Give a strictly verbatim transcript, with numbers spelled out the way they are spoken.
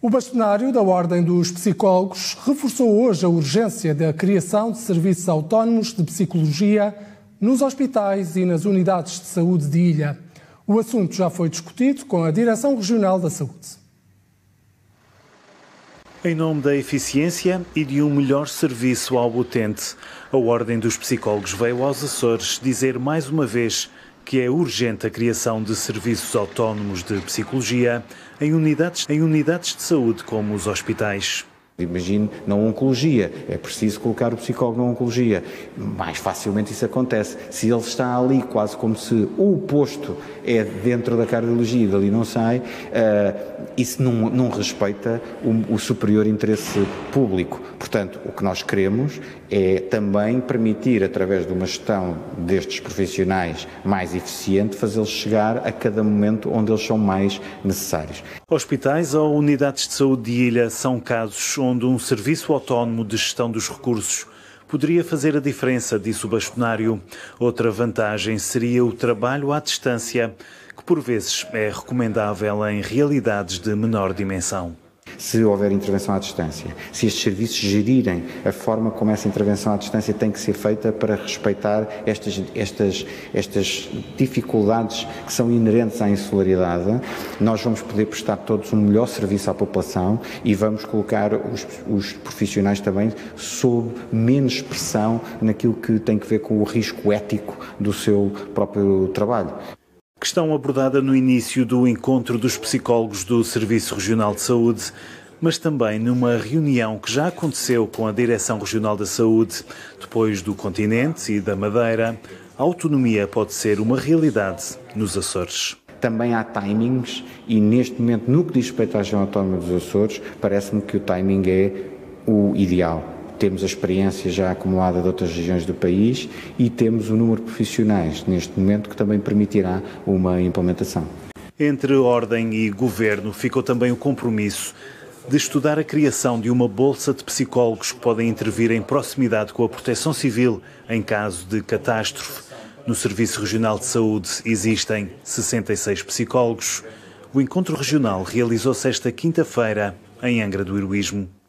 O bastonário da Ordem dos Psicólogos reforçou hoje a urgência da criação de serviços autónomos de psicologia nos hospitais e nas unidades de saúde de Ilha. O assunto já foi discutido com a Direção Regional da Saúde. Em nome da eficiência e de um melhor serviço ao utente, a Ordem dos Psicólogos veio aos Açores dizer mais uma vez que é urgente a criação de serviços autónomos de psicologia em unidades, em unidades de saúde como os hospitais. Imagine na oncologia, é preciso colocar o psicólogo na oncologia. Mais facilmente isso acontece. Se ele está ali quase como se o posto é dentro da cardiologia e dali não sai, uh, isso não, não respeita o, o superior interesse público. Portanto, o que nós queremos é também permitir, através de uma gestão destes profissionais mais eficiente, fazê-los chegar a cada momento onde eles são mais necessários. Hospitais ou unidades de saúde de Ilha são casos onde um serviço autónomo de gestão dos recursos poderia fazer a diferença, disse o bastonário. Outra vantagem seria o trabalho à distância, que por vezes é recomendável em realidades de menor dimensão. Se houver intervenção à distância, se estes serviços gerirem a forma como essa intervenção à distância tem que ser feita para respeitar estas, estas, estas dificuldades que são inerentes à insularidade, nós vamos poder prestar todos um melhor serviço à população e vamos colocar os, os profissionais também sob menos pressão naquilo que tem que ver com o risco ético do seu próprio trabalho. Questão abordada no início do encontro dos psicólogos do Serviço Regional de Saúde, mas também numa reunião que já aconteceu com a Direção Regional da Saúde. Depois do continente e da Madeira, a autonomia pode ser uma realidade nos Açores. Também há timings e neste momento, no que diz respeito à região autónoma dos Açores, parece-me que o timing é o ideal. Temos a experiência já acumulada de outras regiões do país e temos o número de profissionais neste momento que também permitirá uma implementação. Entre Ordem e Governo ficou também o compromisso de estudar a criação de uma bolsa de psicólogos que podem intervir em proximidade com a Proteção Civil em caso de catástrofe. No Serviço Regional de Saúde existem sessenta e seis psicólogos. O encontro regional realizou-se esta quinta-feira em Angra do Heroísmo.